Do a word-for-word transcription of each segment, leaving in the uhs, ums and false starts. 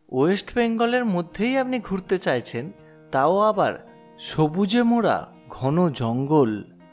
West বেঙ্গলের মধ্যেই আপনি ঘুরতে চাইছেন, তাও আবার সবুজে মোড়া ঘন জঙ্গল,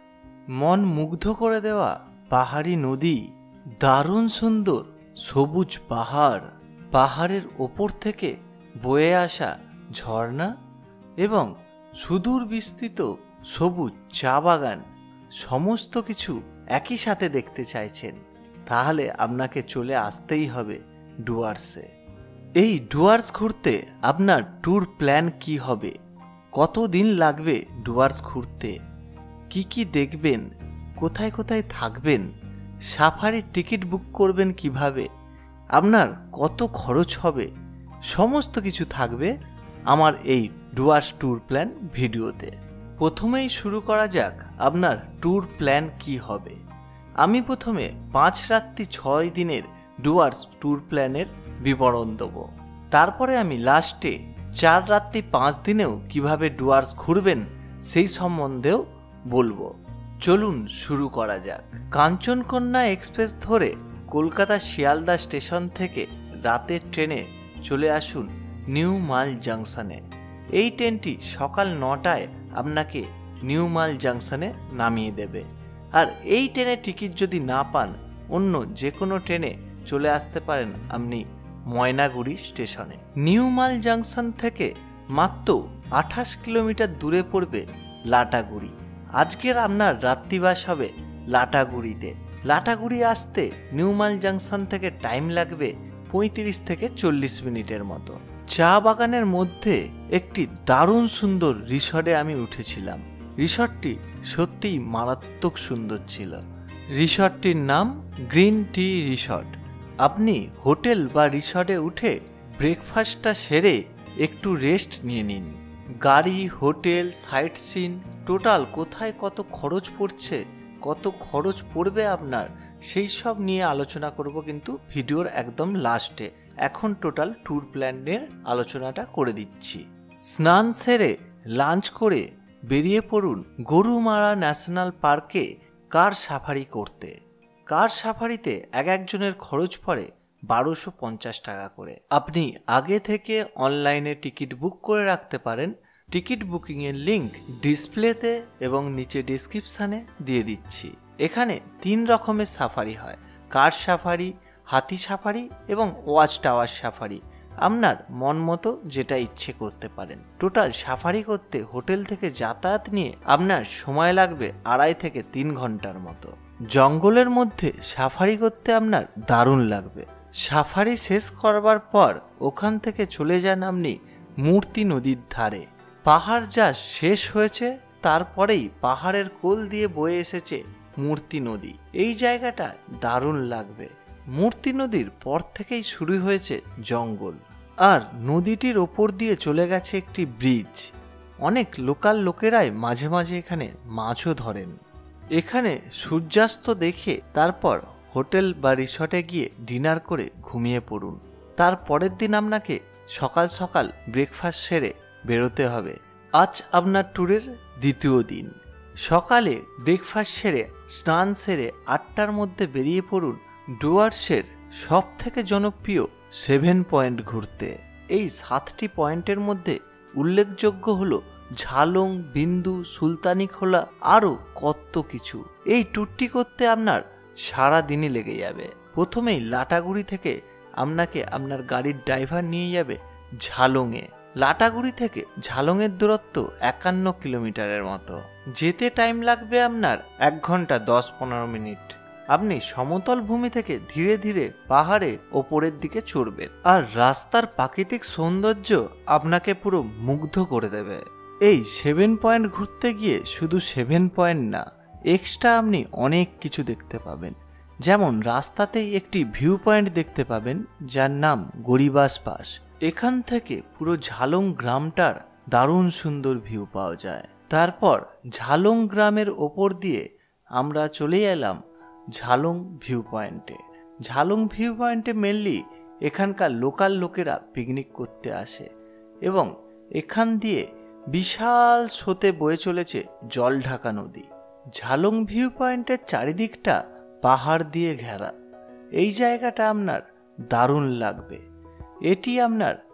মন মুগ্ধ করে দেওয়া পাহাড়ি নদী, দারুণ সুন্দর সবুজ পাহাড়, পাহাড়ের ওপর থেকে বয়ে আসা ঝর্ণা এবং সুদূর বিস্তৃত সবুজ চা বাগান, সমস্ত কিছু একই সাথে দেখতে চাইছেন, তাহলে আপনাকে চলে আসতেই হবে ডুয়ার্সে। এই ডুয়ার্স ঘুরতে আপনার ট্যুর প্ল্যান কি হবে, কত দিন লাগবে ডুয়ার্স ঘুরতে, কি কি দেখবেন, কোথায় কোথায় থাকবেন, সাফারির টিকিট বুক করবেন কিভাবে, আপনার কত খরচ হবে, সমস্ত কিছু থাকবে আমার এই ডুয়ার্স ট্যুর প্ল্যান ভিডিওতে। প্রথমেই শুরু করা যাক আপনার ট্যুর প্ল্যান কি হবে। আমি প্রথমে পাঁচ রাত্রি ছয় দিনের ডুয়ার্স ট্যুর প্ল্যানের বিবরণ দেব, তারপরে আমি লাস্টে চার রাত্রি পাঁচ দিনেও কিভাবে ডুয়ার্স ঘুরবেন সেই সম্বন্ধেও বলবো। চলুন শুরু করা যাক। কাঞ্চনকন্যা এক্সপ্রেস ধরে কলকাতা শিয়ালদা স্টেশন থেকে রাতের ট্রেনে চলে আসুন নিউ মাল জাংশনে। এই ট্রেনটি সকাল নটায় আপনাকে নিউ মাল জাংশনে নামিয়ে দেবে। আর এই ট্রেনের টিকিট যদি না পান, অন্য যে কোনো ট্রেনে চলে আসতে পারেন আপনি ময়নাগুড়ি স্টেশনে। নিউ মাল জাংশন থেকে মাত্র আঠাশ কিলোমিটার দূরে পড়বে লাটাগুড়ি। আজকের আপনার রাত্রিবাস হবে লাটাগুড়িতে। লাটাগুড়ি আসতে নিউ মাল জাংশন থেকে টাইম লাগবে পঁয়ত্রিশ থেকে চল্লিশ মিনিটের মতো। চা বাগানের মধ্যে একটি দারুণ সুন্দর রিসর্টে আমি উঠেছিলাম। রিসর্টটি সত্যিই মারাত্মক সুন্দর ছিল। রিসর্টটির নাম গ্রিন টি রিসর্ট। আপনি হোটেল বা রিসর্টে উঠে ব্রেকফাস্টটা সেরে একটু রেস্ট নিয়ে নিন। গাড়ি, হোটেল, সাইট সিন টোটাল কোথায় কত খরচ পড়ছে, কত খরচ পড়বে আপনার, সেই সব নিয়ে আলোচনা করব কিন্তু ভিডিওর একদম লাস্টে। এখন টোটাল ট্যুর প্ল্যানের আলোচনাটা করে দিচ্ছি। স্নান সেরে লাঞ্চ করে বেরিয়ে পড়ুন গরুমারা ন্যাশনাল পার্কে কার সাফারি করতে। কার সাফারিতে এক একজনের খরচ পড়ে বারোশো পঞ্চাশ টাকা করে। আপনি আগে থেকে অনলাইনে টিকিট বুক করে রাখতে পারেন। টিকিট বুকিংয়ের লিঙ্ক ডিসপ্লেতে এবং নিচে ডিসক্রিপশানে দিয়ে দিচ্ছি। এখানে তিন রকমের সাফারি হয়, কার সাফারি, হাতি সাফারি এবং ওয়াচ টাওয়ার সাফারি। আপনার মন মতো যেটা ইচ্ছে করতে পারেন। টোটাল সাফারি করতে হোটেল থেকে যাতায়াত নিয়ে আপনার সময় লাগবে আড়াই থেকে তিন ঘন্টার মতো। জঙ্গলের মধ্যে সাফারি করতে আপনার দারুণ লাগবে। সাফারি শেষ করবার পর ওখান থেকে চলে যান আপনি মূর্তি নদীর ধারে। পাহাড় যা শেষ হয়েছে তারপরেই পাহাড়ের কোল দিয়ে বয়ে এসেছে মূর্তি নদী। এই জায়গাটা দারুণ লাগবে। মূর্তি নদীর পর থেকেই শুরু হয়েছে জঙ্গল, আর নদীটির ওপর দিয়ে চলে গেছে একটি ব্রিজ। অনেক লোকাল লোকেরাই মাঝে মাঝে এখানে মাছও ধরেন। এখানে সূর্যাস্ত দেখে তারপর হোটেল বা রিসর্টে গিয়ে ডিনার করে ঘুমিয়ে পড়ুন। তার পরের দিন আপনাকে সকাল সকাল ব্রেকফাস্ট সেরে বেরোতে হবে। আজ আপনার ট্যুরের দ্বিতীয় দিন। সকালে ব্রেকফাস্ট সেরে স্নান সেরে আটটার মধ্যে বেরিয়ে পড়ুন ডুয়ার্সের সব থেকে জনপ্রিয় সেভেন পয়েন্ট ঘুরতে। এই সাতটি পয়েন্টের মধ্যে উল্লেখযোগ্য হলো ঝালং, বিন্দু, সুলতানি খোলা, আরও কত কিছু। এই ট্যুরটি করতে আপনার সারা দিনই লেগে যাবে। প্রথমেই লাটাগুড়ি থেকে আপনাকে আপনার গাড়ির ড্রাইভার নিয়ে যাবে ঝালংয়ে। লাটাগুড়ি থেকে ঝালংয়ের দূরত্ব একান্ন কিলোমিটারের মতো। যেতে টাইম লাগবে আপনার এক ঘন্টা দশ পনেরো মিনিট। আপনি সমতল ভূমি থেকে ধীরে ধীরে পাহাড়ে ওপরের দিকে চড়বেন, আর রাস্তার প্রাকৃতিক সৌন্দর্য আপনাকে পুরো মুগ্ধ করে দেবে। এই সেভেন পয়েন্ট ঘুরতে গিয়ে শুধু সেভেন পয়েন্ট না, এক্সট্রা আপনি অনেক কিছু দেখতে পাবেন। যেমন রাস্তাতেই একটি ভিউ পয়েন্ট দেখতে পাবেন যার নাম গরিবাস পাস। এখান থেকে পুরো ঝালং গ্রামটার দারুণ সুন্দর ভিউ পাওয়া যায়। তারপর ঝালং গ্রামের ওপর দিয়ে আমরা চলে এলাম ঝালং ভিউ পয়েন্টে। ঝালং ভিউ পয়েন্টে মেনলি এখানকার লোকাল লোকেরা পিকনিক করতে আসে, এবং এখান দিয়ে বিশাল স্রোতে বয়ে চলেছে জল ঢাকা নদী। ঝালং ভিউ পয়েন্টের চারিদিকটা পাহাড় দিয়ে ঘেরা। এই জায়গাটা আপনার দারুণ লাগবে। এটি আপনার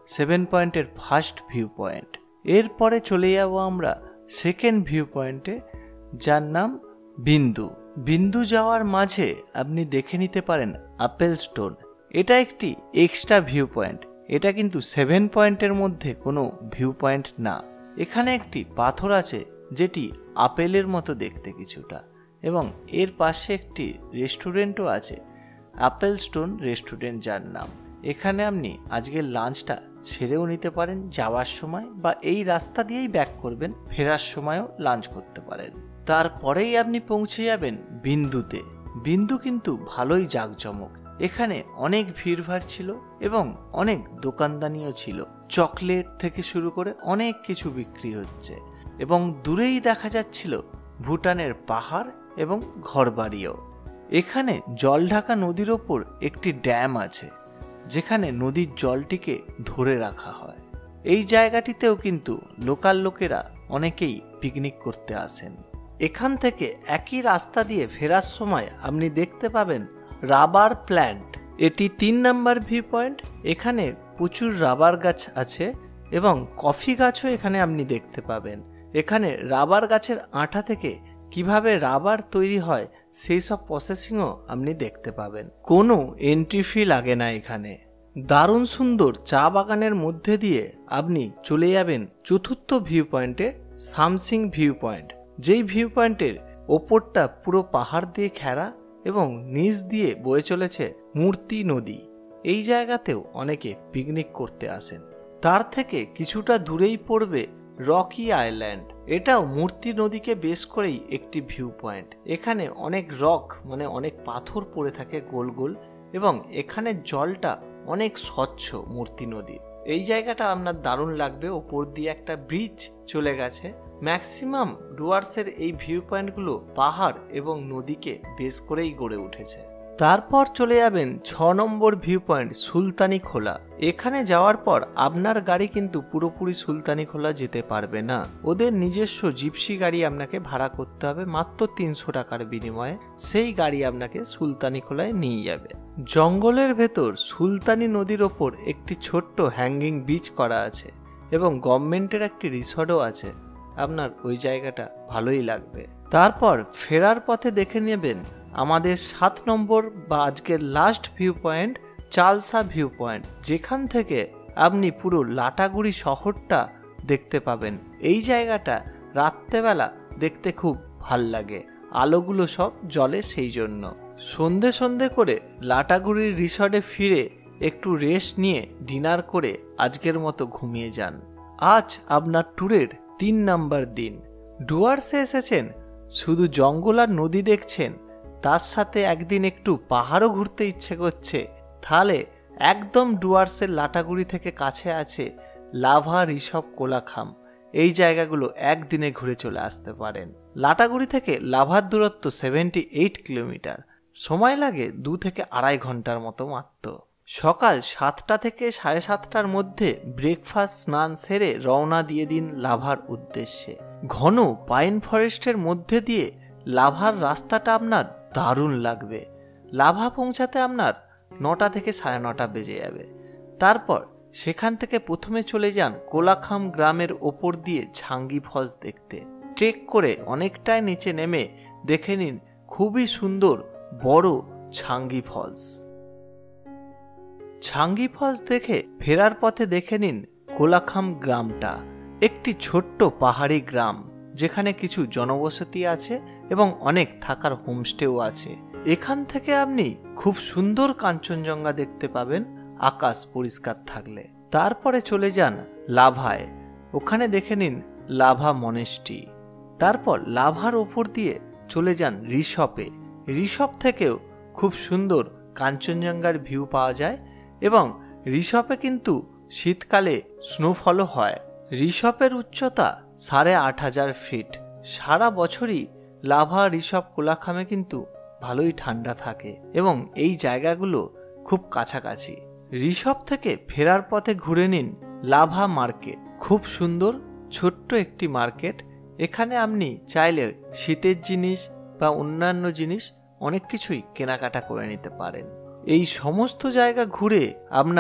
সেভেন পয়েন্টের ফার্স্ট ভিউ পয়েন্ট। এরপরে চলে যাব আমরা সেকেন্ড ভিউ পয়েন্টে, যার নাম বিন্দু। বিন্দু যাওয়ার মাঝে আপনি দেখে নিতে পারেন আপেল স্টোন। এটা একটি এক্সট্রা ভিউ পয়েন্ট, এটা কিন্তু সেভেন পয়েন্টের মধ্যে কোনো ভিউ পয়েন্ট না। এখানে একটি পাথর আছে যেটি আপেলের মতো দেখতে কিছুটা, এবং এর পাশে একটি রেস্টুরেন্টও আছে, আপেল স্টোন রেস্টুরেন্ট যার নাম। এখানে আপনি আজকের লাঞ্চটা সেরেও নিতে পারেন যাওয়ার সময়, বা এই রাস্তা দিয়েই ব্যাক করবেন, ফেরার সময়ও লাঞ্চ করতে পারেন। তারপরেই আপনি পৌঁছে যাবেন বিন্দুতে। বিন্দু কিন্তু ভালোই জাঁকজমক, এখানে অনেক ভিড়ভাড় ছিল এবং অনেক দোকানদানিও ছিল। চকলেট থেকে শুরু করে অনেক কিছু বিক্রি হচ্ছে, এবং দূরেই দেখা যাচ্ছিল ভুটানের পাহাড় এবং ঘরবাড়িও। এখানে জলঢাকা নদীর ওপর একটি ড্যাম আছে, যেখানে নদীর জলটিকে ধরে রাখা হয়। এই জায়গাটিতেও কিন্তু লোকাল লোকেরা অনেকেই পিকনিক করতে আসেন। এখান থেকে একই রাস্তা দিয়ে ফেরার সময় আপনি দেখতে পাবেন রাবার প্ল্যান্ট। এটি তিন নাম্বার ভিউ পয়েন্ট। এখানে প্রচুর রাবার গাছ আছে এবং কফি গাছও এখানে আপনি দেখতে পাবেন। এখানে রাবার গাছের আঠা থেকে কিভাবে রাবার তৈরি হয় সেই সব প্রসেসিংও আপনি দেখতে পাবেন। কোনো এন্ট্রি ফি লাগে না এখানে। দারুণ সুন্দর চা বাগানের মধ্যে দিয়ে আপনি চলে যাবেন চতুর্থ ভিউ পয়েন্টে, সামসিং ভিউ পয়েন্ট। যেই ভিউ পয়েন্টের ওপরটা পুরো পাহাড় দিয়ে ঘেরা এবং নিচ দিয়ে বয়ে চলেছে মূর্তি নদী। এই জায়গাতেও অনেকে পিকনিক করতে আসেন। তার থেকে কিছুটা দূরেই পড়বে রকি আইল্যান্ড। এটাও মূর্তি নদীকে বেস করেই একটি ভিউ পয়েন্ট। এখানে অনেক রক মানে অনেক পাথর পড়ে থাকে গোল গোল, এবং এখানে জলটা অনেক স্বচ্ছ মূর্তি নদীর। এই জায়গাটা আপনার দারুণ লাগবে। ওপর দিয়ে একটা ব্রিজ চলে গেছে। ম্যাক্সিমাম ডুয়ার্সের এই ভিউ পয়েন্টগুলো পাহাড় এবং নদীকে বেস করেই গড়ে উঠেছে। তারপর চলে যাবেন ছ নম্বর ভিউ পয়েন্ট সুলতানি খোলা। এখানে যাওয়ার পর আপনার গাড়ি কিন্তু পুরোপুরি সুলতানি খোলা যেতে পারবে না। ওদের নিজস্ব জিপসি গাড়ি আপনাকে ভাড়া করতে হবে মাত্র তিনশো টাকার বিনিময়ে। সেই গাড়ি আপনাকে সুলতানি খোলায় নিয়ে যাবে। জঙ্গলের ভেতর সুলতানি নদীর ওপর একটি ছোট্ট হ্যাঙ্গিং বিচ করা আছে এবং গভর্নমেন্টের একটি রিসর্টও আছে। আপনার ওই জায়গাটা ভালোই লাগবে। তারপর ফেরার পথে দেখে নেবেন আমাদের সাত নম্বর বা আজকের last view point Chalsa view point, যেখান থেকে আপনি পুরো লাটাগুড়ি শহরটা দেখতে পাবেন। এই জায়গাটা রাত্রেবেলা দেখতে খুব ভাল লাগে, আলোগুলো সব জ্বলে সেই জন্য। সন্ধে সন্ধে করে লাটাগুড়ির রিসর্টে ফিরে একটু রেস্ট নিয়ে ডিনার করে আজকের মতো ঘুমিয়ে যান। আজ আপনার ট্যুরের তিন নাম্বার দিন। ডুয়ার্সে এসেছেন, শুধু জঙ্গল আর নদী দেখছেন, তার সাথে একদিন একটু পাহাড়ও ঘুরতে ইচ্ছে করছে, তাহলে একদম ডুয়ার্সের লাটাগুড়ি থেকে কাছে আছে লাভা, ঋষভ, কোলাখাম। এই জায়গাগুলো একদিনে ঘুরে চলে আসতে পারেন। লাটাগুড়ি থেকে লাভার দূরত্ব সেভেন্টি এইট কিলোমিটার, সময় লাগে দু থেকে আড়াই ঘন্টার মতো মাত্র। সকাল সাতটা থেকে সাড়ে সাতটার মধ্যে ব্রেকফাস্ট স্নান সেরে রওনা দিয়ে দিন লাভার উদ্দেশ্যে। ঘন পাইন ফরেস্টের মধ্যে দিয়ে লাভার রাস্তাটা আপনার দারুণ লাগবে। লাভা পৌঁছাতে আপনার নটা থেকে সাড়ে নটা বেজে যাবে। তারপর সেখান থেকে প্রথমে চলে যান কোলাখাম গ্রামের ওপর দিয়ে ঝাঙ্গি ফলস দেখতে। ট্রেক করে অনেকটাই নিচে নেমে দেখে নিন খুবই সুন্দর বড় ঝাঙ্গি ফলস। ঝাঙ্গি ফলস দেখে ফেরার পথে দেখে নিন কোলাখাম গ্রামটা, একটি ছোট্ট পাহাড়ি গ্রাম যেখানে কিছু জনবসতি আছে এবং অনেক থাকার হোমস্টেও আছে। এখান থেকে আপনি খুব সুন্দর কাঞ্চনজঙ্ঘা দেখতে পাবেন আকাশ পরিষ্কার থাকলে। তারপরে চলে যান লাভায়, ওখানে দেখে নিন লাভা মনেস্ট্রি। তারপর লাভার ওপর দিয়ে চলে যান ঋষপে। ঋষপ থেকেও খুব সুন্দর কাঞ্চনজঙ্ঘার ভিউ পাওয়া যায় এবং ঋষপে কিন্তু শীতকালে স্নোফলও হয়। ঋষপের উচ্চতা সাড়ে আট হাজার ফিট। সারা বছরই লাভা, ঋষপ, কোলাখামে কিন্তু ভালোই ঠান্ডা থাকে এবং এই জায়গাগুলো খুব কাছাকাছি। ঋষপ থেকে ফেরার পথে ঘুরে নিন লাভা মার্কেট। খুব সুন্দর ছোট্ট একটি মার্কেট। এখানে আপনি চাইলে শীতের জিনিস বা অন্যান্য জিনিস অনেক কিছুই কেনাকাটা করে নিতে পারেন। এই সমস্ত জায়গা ঘুরে আপনার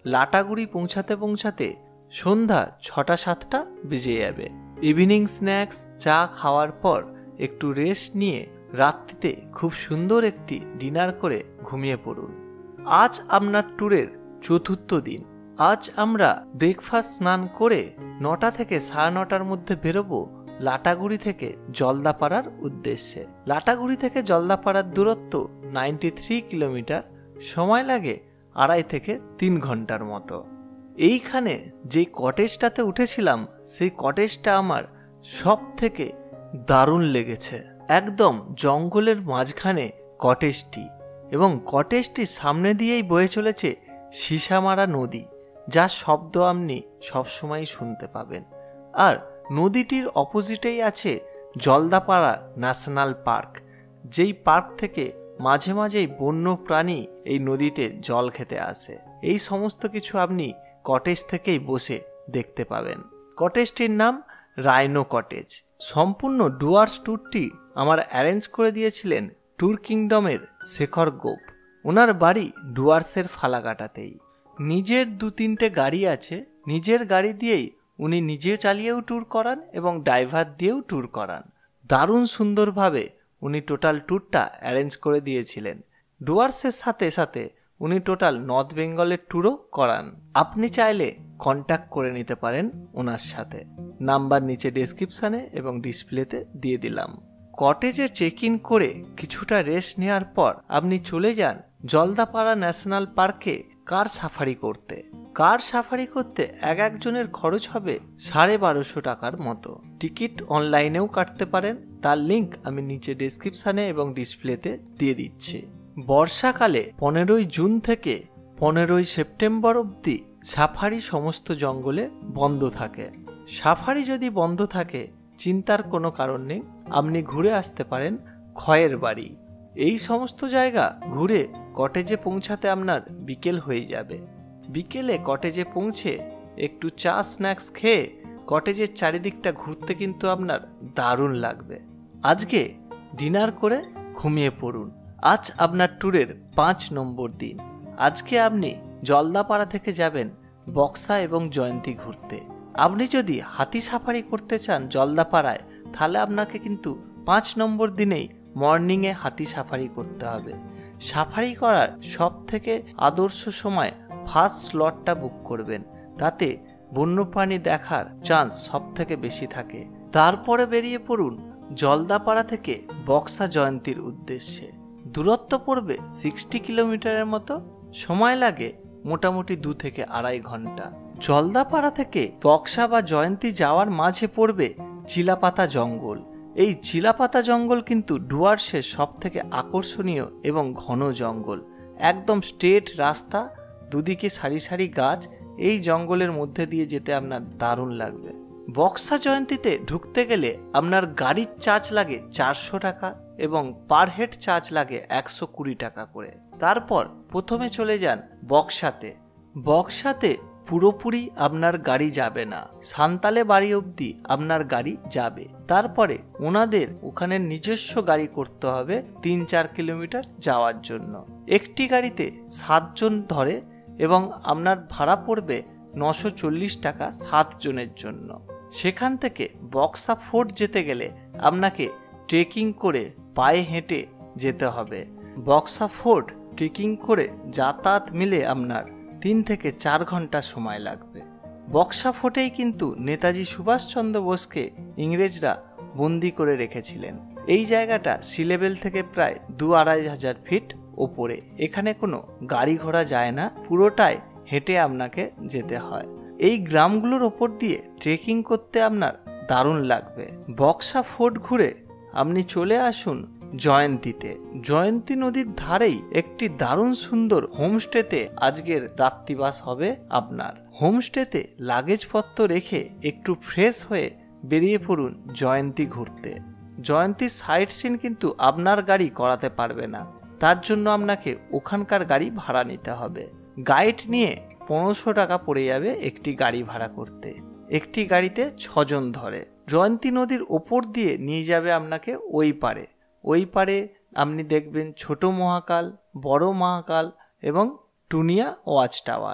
লাটাগুড়ি পৌঁছাতে পৌঁছাতে সন্ধ্যা ছটা সাতটা বেজে যাবে। ইভিনিং স্ন্যাক্স চা খাওয়ার পর একটু রেস্ট নিয়ে রাত্রিতে খুব সুন্দর একটি ডিনার করে ঘুমিয়ে পড়ুন। আজ আপনার ট্যুরের চতুর্থ দিন। আজ আমরা ব্রেকফাস্ট স্নান করে নটা থেকে সাড়ে নটার মধ্যে বেরোবো লাটাগুড়ি থেকে জলদাপাড়ার উদ্দেশ্যে। লাটাগুড়ি থেকে জলদাপাড়ার দূরত্ব নাইনটি থ্রি কিলোমিটার, সময় লাগে আড়াই থেকে তিন ঘন্টার মতো। এইখানে যে কটেজটাতে উঠেছিলাম সেই কটেজটা আমার সব থেকে দারুণ লেগেছে। একদম জঙ্গলের মাঝখানে কটেজটি, এবং কটেজটির সামনে দিয়েই বয়ে চলেছে সীসামারা নদী, যার শব্দ আপনি সবসময় শুনতে পাবেন। আর নদীটির অপোজিটেই আছে জলদাপাড়া ন্যাশনাল পার্ক, যেই পার্ক থেকে মাঝে মাঝেই বন্য প্রাণী এই নদীতে জল খেতে আসে। এই সমস্ত কিছু আপনি কটেজ থেকেই বসে দেখতে পাবেন। কটেজটির নাম রাইনো কটেজ। সম্পূর্ণ ডুয়ার্স ট্যুরটি আমার অ্যারেঞ্জ করে দিয়েছিলেন ট্যুর কিংডমের শেখর গোপ। ওনার বাড়ি ডুয়ার্সের ফালাকাটাতেই। নিজের দু তিনটে গাড়ি আছে, নিজের গাড়ি দিয়েই উনি নিজে চালিয়েও ট্যুর করান এবং ড্রাইভার দিয়েও ট্যুর করান। দারুণ সুন্দরভাবে উনি টোটাল ট্যুরটা অ্যারেঞ্জ করে দিয়েছিলেন। ডুয়ার্সের সাথে সাথে উনি টোটাল নর্থ বেঙ্গলের ট্যুরও করান। আপনি চাইলে কন্ট্যাক্ট করে নিতে পারেন ওনার সাথে। নাম্বার নিচে ডেসক্রিপশানে এবং ডিসপ্লেতে দিয়ে দিলাম। কটেজে চেক ইন করে কিছুটা রেস্ট নেওয়ার পর আপনি চলে যান জলদাপাড়া ন্যাশনাল পার্কে কার সাফারি করতে। কার সাফারি করতে এক একজনের খরচ হবে সাড়ে বারোশো টাকার মতো। টিকিট অনলাইনেও কাটতে পারেন, তার লিঙ্ক আমি নিচে ডেসক্রিপশানে এবং ডিসপ্লেতে দিয়ে দিচ্ছি। বর্ষাকালে পনেরোই জুন থেকে পনেরোই সেপ্টেম্বর অবধি সাফারি সমস্ত জঙ্গলে বন্ধ থাকে। সাফারি যদি বন্ধ থাকে চিন্তার কোনো কারণ নেই, আপনি ঘুরে আসতে পারেন খয়ের বাড়ি। এই সমস্ত জায়গা ঘুরে কটেজে পৌঁছাতে আপনার বিকেল হয়ে যাবে। বিকেলে কটেজে পৌঁছে একটু চা স্ন্যাক্স খেয়ে কটেজের চারিদিকটা ঘুরতে কিন্তু আপনার দারুণ লাগবে। আজকে ডিনার করে ঘুমিয়ে পড়ুন। আজ আপনার ট্যুরের পাঁচ নম্বর দিন। আজকে আপনি জলদাপাড়া থেকে যাবেন বক্সা এবং জয়ন্তী ঘুরতে। আপনি যদি হাতি সাফারি করতে চান জলদাপাড়ায়, তাহলে আপনাকে কিন্তু পাঁচ নম্বর দিনেই মর্নিংয়ে হাতি সাফারি করতে হবে। সাফারি করার সব থেকে আদর্শ সময় ফার্স্ট স্লটটা বুক করবেন, তাতে বন্যপ্রাণী দেখার চান্স সব থেকে বেশি থাকে। তারপরে বেরিয়ে পড়ুন জলদাপাড়া থেকে বক্সা জয়ন্তীর উদ্দেশ্যে। দূরত্ব পড়বে সিক্সটি কিলোমিটারের মতো, সময় লাগে মোটামুটি দু থেকে আড়াই ঘন্টা। জলদাপাড়া থেকে বক্সা বা জয়ন্তী যাওয়ার মাঝে পড়বে চিলাপাতা জঙ্গল। এই চিলাপাতা জঙ্গল কিন্তু ডুয়ার্সের সব থেকে আকর্ষণীয় এবং ঘন জঙ্গল। একদম স্ট্রেট রাস্তা, দুদিকে সারি সারি গাছ। এই জঙ্গলের মধ্যে দিয়ে যেতে আপনার দারুণ লাগবে। বক্সা জয়ন্তীতে ঢুকতে গেলে আপনার গাড়ির চার্জ লাগে চারশো টাকা এবং পার হেড চার্জ লাগে একশো কুড়ি টাকা করে। তারপর প্রথমে চলে যান বক্সাতে। বক্সাতে পুরোপুরি আপনার গাড়ি যাবে না, সান্তালে বাড়ি অবধি আপনার গাড়ি যাবে। তারপরে ওনাদের ওখানে নিজস্ব গাড়ি করতে হবে তিন চার কিলোমিটার যাওয়ার জন্য। একটি গাড়িতে সাতজন ধরে এবং আপনার ভাড়া পড়বে নশো চল্লিশ টাকা সাত জনের জন্য। সেখান থেকে বক্সা ফোর্ট যেতে গেলে আপনাকে ট্রেকিং করে পায়ে হেঁটে যেতে হবে। বক্সা ফোর্ট ট্রেকিং করে যাতায়াত মিলে আপনার তিন থেকে চার ঘন্টা সময় লাগবে। বক্সা ফোর্টেই কিন্তু নেতাজি সুভাষচন্দ্র বোসকে ইংরেজরা বন্দি করে রেখেছিলেন। এই জায়গাটা সি লেভেল থেকে প্রায় দু আড়াই হাজার ফিট ওপরে। এখানে কোনো গাড়ি ঘোড়া যায় না, পুরোটাই হেঁটে আপনাকে যেতে হয়। এই গ্রামগুলোর ওপর দিয়ে ট্রেকিং করতে আপনার দারুণ লাগবে। বক্সা ফোর্ট ঘুরে আপনি চলে আসুন জয়ন্তীতে। জয়ন্তী নদীর ধারেই একটি দারুণ সুন্দর হোমস্টেতে আজকের রাত্রিবাস হবে আপনার। হোমস্টেতে লাগেজপত্র রেখে একটু ফ্রেশ হয়ে বেরিয়ে পড়ুন জয়ন্তী ঘুরতে। জয়ন্তীর সাইট সিন কিন্তু আপনার গাড়ি করাতে পারবে না, তার জন্য আপনাকে ওখানকার গাড়ি ভাড়া নিতে হবে। গাইড নিয়ে পনেরোশো টাকা পড়ে যাবে একটি গাড়ি ভাড়া করতে। একটি গাড়িতে ছজন ধরে। জয়ন্তী নদীর ওপর দিয়ে নিয়ে যাবে আপনাকে ওই পারে। ওই পারে আপনি দেখবেন ছোট মহাকাল, বড় মহাকাল এবং টুনিয়া ওয়াচ টাওয়ার।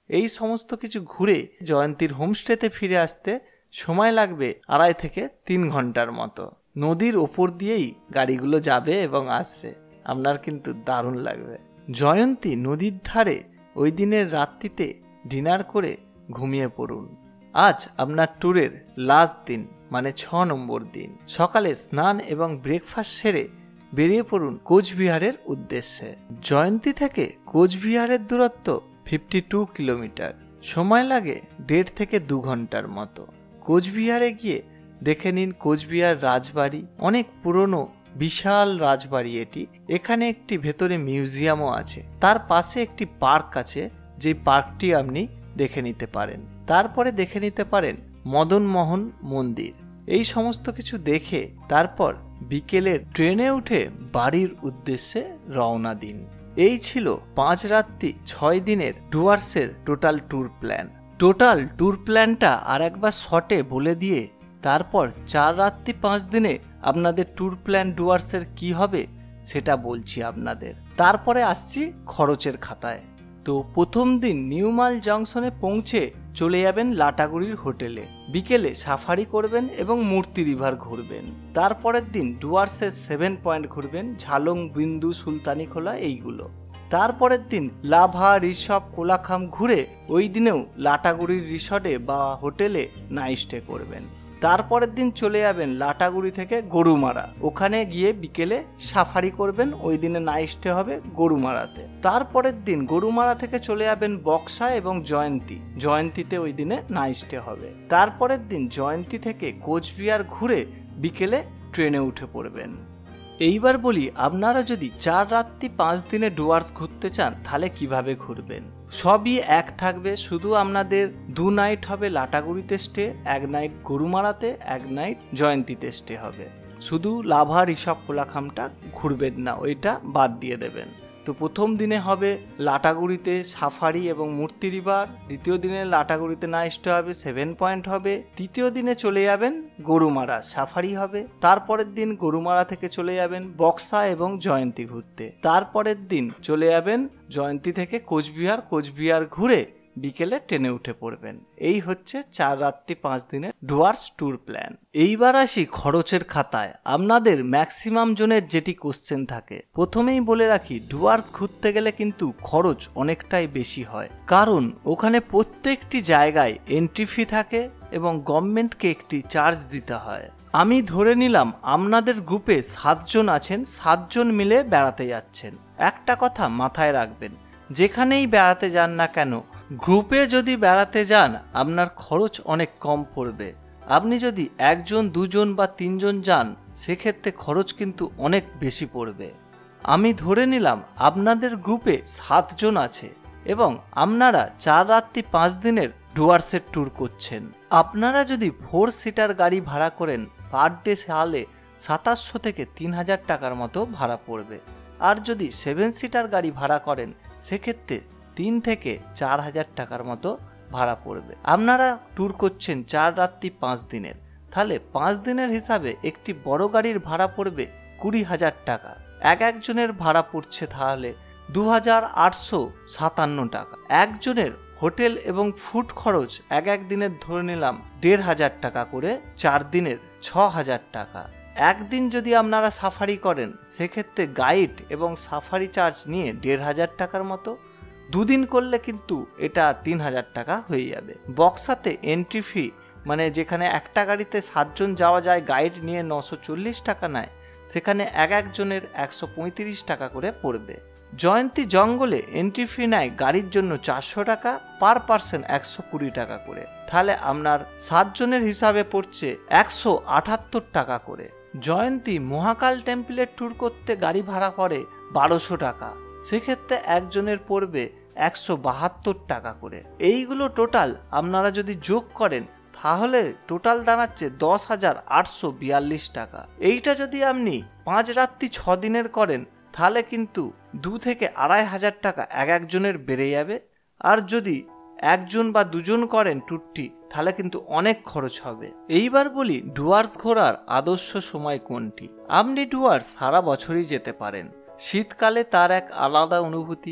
এই সমস্ত কিছু ঘুরে জয়ন্তীর হোমস্টেতে ফিরে আসতে সময় লাগবে আড়াই থেকে তিন ঘন্টার মতো। নদীর ওপর দিয়েই গাড়িগুলো যাবে এবং আসবে, আপনার কিন্তু দারুণ লাগবে। জয়ন্তী নদীর ধারে ওই দিনের রাত্রিতে ডিনার করে ঘুমিয়ে পড়ুন। আজ আপনার ট্যুরের লাস্ট দিন, মানে ছ নম্বর দিন। সকালে স্নান এবং ব্রেকফাস্ট সেরে বেরিয়ে পড়ুন কোচবিহারের উদ্দেশ্যে। জয়ন্তী থেকে কোচবিহারের দূরত্ব ফিফটি টু কিলোমিটার, সময় লাগে দেড় থেকে দু ঘন্টার মতো। কোচবিহারে গিয়ে দেখে নিন কোচবিহার রাজবাড়ি, অনেক পুরনো বিশাল রাজবাড়ি এটি। এখানে একটি ভেতরে মিউজিয়ামও আছে, তার পাশে একটি পার্ক আছে, যে পার্কটি আপনি দেখে নিতে পারেন। তারপরে দেখে নিতে পারেন মদন মোহন মন্দির। এই সমস্ত কিছু দেখে তারপর বিকেলের ট্রেনে উঠে বাড়ির উদ্দেশ্যে রওনা দিন। এই ছিল পাঁচ রাত্রি ছয় দিনের ডুয়ার্সের total tour plan. Total tour প্ল্যানটা আর একবার শর্টে বলে দিয়ে তারপর চার রাত্রি পাঁচ দিনে আপনাদের ট্যুর প্ল্যান ডুয়ার্সের কি হবে সেটা বলছি আপনাদের। তারপরে আসছি খরচের খাতায়। তো প্রথম দিন নিউমাল জংশনে পৌঁছে চলে যাবেন লাটাগুড়ির হোটেলে। বিকেলে সাফারি করবেন এবং মূর্তি রিভার ঘুরবেন। তারপরের দিন ডুয়ার্সের সেভেন পয়েন্ট ঘুরবেন, ঝালং বিন্দু, সুলতানি খোলা, এইগুলো। তারপরের দিন লাভা, ঋষভ, কোলাখাম ঘুরে ওই দিনেও লাটাগুড়ির রিসর্টে বা হোটেলে নাইট স্টে করবেন। তারপরের দিন চলে যাবেন লাটাগুড়ি থেকে গরুমারা, ওখানে গিয়ে বিকেলে সাফারি করবেন। ওই দিনে নাইট স্টে হবে গরুমারাতে। তারপরের দিন গরুমারা থেকে চলে যাবেন বক্সা এবং জয়ন্তী, জয়ন্তীতে ওই দিনে নাইট স্টে হবে। তারপরের দিন জয়ন্তী থেকে কোচবিহার ঘুরে বিকেলে ট্রেনে উঠে পড়বেন। এইবার বলি, আপনারা যদি চার রাত্রি পাঁচ দিনে ডুয়ার্স ঘুরতে চান তাহলে কিভাবে ঘুরবেন। সবই এক থাকবে, শুধু আপনাদের দু নাইট হবে লাটাগুড়িতে স্টে, এক নাইট গরুমারাতে, এক নাইট জয়ন্তীতে স্টে হবে। শুধু লাভা, ঋষভ, কোলাখামটা ঘুরবেন না, ওইটা বাদ দিয়ে দেবেন। তো প্রথম দিনে হবে লাটাগুড়িতে সাফারি এবং মূর্তি রিভার, দ্বিতীয় দিনে লাটাগুড়িতে নাইট স্টে হবে, সেভেন পয়েন্ট হবে, তৃতীয় দিনে চলে যাবেন গরুমারা, সাফারি হবে। তারপরের দিন গরুমারা থেকে চলে যাবেন বক্সা এবং জয়ন্তী ঘুরতে। তারপরের দিন চলে যাবেন জয়ন্তী থেকে কোচবিহার, কোচবিহার ঘুরে বিকেলে ট্রেনে উঠে পড়বেন। এই হচ্ছে চার রাত্রি পাঁচ দিনের ডুয়ার্স ট্যুর প্ল্যান। এইবার আসি খরচের খাতায়। আপনাদের ম্যাক্সিমাম জনের যেটি কোশ্চেন থাকে, প্রথমেই বলে রাখি ডুয়ার্স ঘুরতে গেলে কিন্তু খরচ অনেকটাই বেশি হয়, কারণ ওখানে প্রত্যেকটি জায়গায় এন্ট্রি ফি থাকে এবং গভর্নমেন্টকে একটি চার্জ দিতে হয়। আমি ধরে নিলাম আপনাদের গ্রুপে সাতজন আছেন, সাতজন মিলে বেড়াতে যাচ্ছেন। একটা কথা মাথায় রাখবেন, যেখানেই বেড়াতে যান না কেন, গ্রুপে যদি বেড়াতে যান আপনার খরচ অনেক কম পড়বে। আপনি যদি একজন, দুজন বা তিনজন যান সেক্ষেত্রে খরচ কিন্তু অনেক বেশি পড়বে। আমি ধরে নিলাম আপনাদের গ্রুপে সাতজন আছে এবং আপনারা চার রাত্রি পাঁচ দিনের ডুয়ার্সের ট্যুর করছেন। আপনারা যদি ফোর সিটার গাড়ি ভাড়া করেন পার ডে সালে সাতাশশো থেকে তিন হাজার টাকার মতো ভাড়া পড়বে। আর যদি সেভেন সিটার গাড়ি ভাড়া করেন সেক্ষেত্রে তিন থেকে চার হাজার টাকার মতো ভাড়া পড়বে। আপনারা ট্যুর করছেন চার রাত্রি পাঁচ দিনের, তাহলে পাঁচ দিনের হিসাবে একটি বড় গাড়ির ভাড়া পড়বে কুড়ি হাজার টাকা। এক একজনের ভাড়া পড়ছে তাহলে দু হাজার আটশো সাতান্ন টাকা। একজনের হোটেল এবং ফুড খরচ এক এক দিনের ধরে নিলাম দেড় হাজার টাকা করে, চার দিনের ছ হাজার টাকা। একদিন যদি আপনারা সাফারি করেন সেক্ষেত্রে গাইড এবং সাফারি চার্জ নিয়ে দেড় হাজার টাকার মতো। দুদিন করলে কিন্তু এটা তিন হাজার টাকা হয়ে যাবে। বক্সাতে এন্ট্রি ফি, মানে যেখানে একটা গাড়িতে সাতজন যাওয়া যায়, গাইড নিয়ে নশো চল্লিশ টাকা নেয়, সেখানে এক একজনের একশো পঁয়ত্রিশ টাকা করে পড়বে। জয়ন্তী জঙ্গলে এন্ট্রি ফি নেয় গাড়ির জন্য চারশো টাকা, পার পার্সন একশো কুড়ি টাকা করে। তাহলে আপনার সাতজনের হিসাবে পড়ছে একশো আটাত্তর টাকা করে। জয়ন্তী মহাকাল টেম্পলের ট্যুর করতে গাড়ি ভাড়া পড়ে বারোশো টাকা, সেক্ষেত্রে একজনের পড়বে একশো বাহাত্তর টাকা করে। এইগুলো টোটাল আপনারা যদি যোগ করেন তাহলে টোটাল দাঁড়াচ্ছে দশ হাজার আটশো বিয়াল্লিশ টাকা। এইটা যদি আপনি পাঁচ রাত্রি ছ দিনের করেন তাহলে কিন্তু দু থেকে আড়াই হাজার টাকা এক একজনের বেড়ে যাবে। আর যদি একজন বা দুজন করেন ট্যুরটি তাহলে কিন্তু অনেক খরচ হবে। এইবার বলি ডুয়ার্স ঘোরার আদর্শ সময় কোনটি। আপনি ডুয়ার্স সারা বছরই যেতে পারেন, শীতকালে তার এক আলাদা অনুভূতি,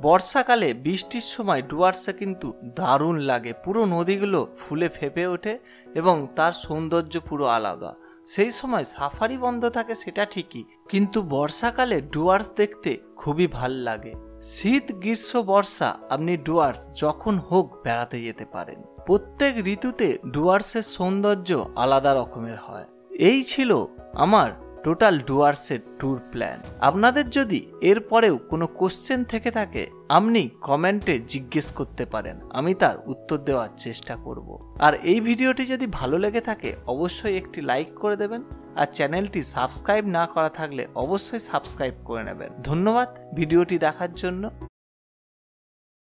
বর্ষাকালে বৃষ্টির সময় ডুয়ার্সে কিন্তু দারুণ লাগে, পুরো নদীগুলো ফুলে ফেপে ওঠে এবং তার সৌন্দর্য পুরো আলাদা। সেই সময় সাফারি বন্ধ থাকে সেটা ঠিকই, কিন্তু বর্ষাকালে ডুয়ার্স দেখতে খুবই ভাল লাগে। শীত, গ্রীষ্ম, বর্ষা আপনি ডুয়ার্স যখন হোক বেড়াতে যেতে পারেন। প্রত্যেক ঋতুতে ডুয়ার্সের সৌন্দর্য আলাদা রকমের হয়। এই ছিল আমার টোটাল ডুয়ার্সের ট্যুর প্ল্যান। আপনাদের যদি এরপরেও কোনো কোশ্চেন থেকে থাকে আপনি কমেন্টে জিজ্ঞেস করতে পারেন, আমি তার উত্তর দেওয়ার চেষ্টা করব। আর এই ভিডিওটি যদি ভালো লেগে থাকে অবশ্যই একটি লাইক করে দেবেন, আর চ্যানেলটি সাবস্ক্রাইব না করা থাকলে অবশ্যই সাবস্ক্রাইব করে নেবেন। ধন্যবাদ ভিডিওটি দেখার জন্য।